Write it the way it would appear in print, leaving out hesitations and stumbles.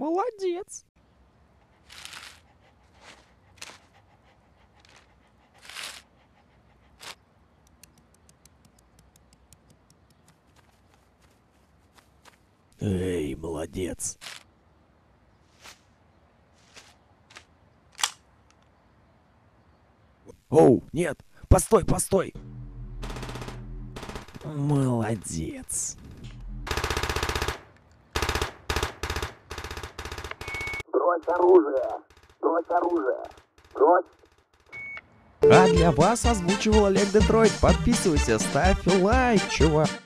Молодец. Эй, молодец. Оу, нет, постой, постой. Молодец. Брось оружие! Брось оружие! Брось! А для вас озвучивал Олег Детройт. Подписывайся, ставь лайк, чувак.